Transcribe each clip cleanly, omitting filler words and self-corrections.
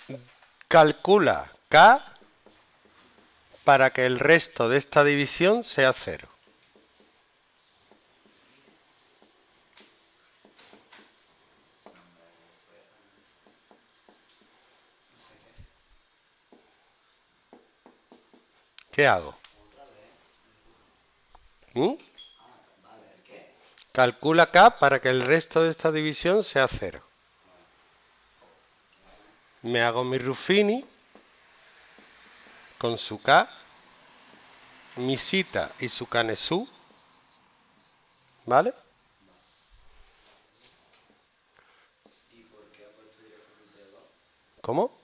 Calcula K para que el resto de esta división sea 0. ¿Qué hago? ¿Mm? Calcula K para que el resto de esta división sea 0. Me hago mi Ruffini con su K, mi Zeta y su Canesú, ¿vale? ¿Cómo?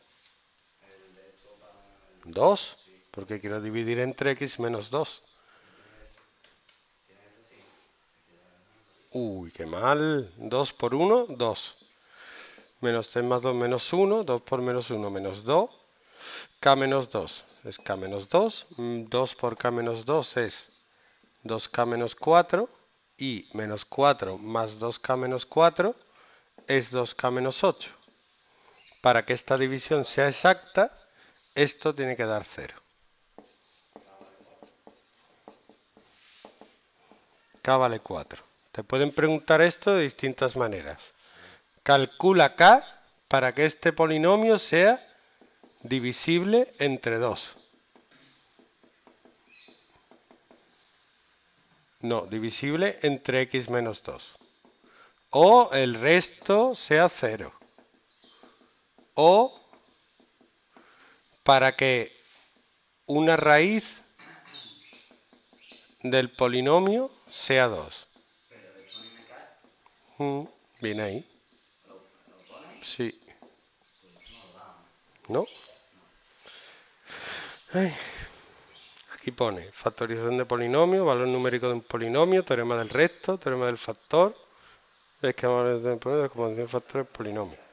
2, porque quiero dividir entre x menos 2. Uy, qué mal. 2 por 1, 2. Menos 3 más 2 menos 1. 2 por menos 1 menos 2. K menos 2 es K menos 2. 2 por K menos 2 es 2K menos 4. Y menos 4 más 2K menos 4 es 2K menos 8. Para que esta división sea exacta, esto tiene que dar 0. K vale 4. Te pueden preguntar esto de distintas maneras. Calcula K para que este polinomio sea divisible entre 2. No, divisible entre x menos 2. O el resto sea 0. O para que una raíz del polinomio sea 2. Viene ahí. Sí. ¿No? Ay. Aquí pone factorización de polinomio, valor numérico de un polinomio, teorema del resto, teorema del factor, esquema de composición de factores, polinomio.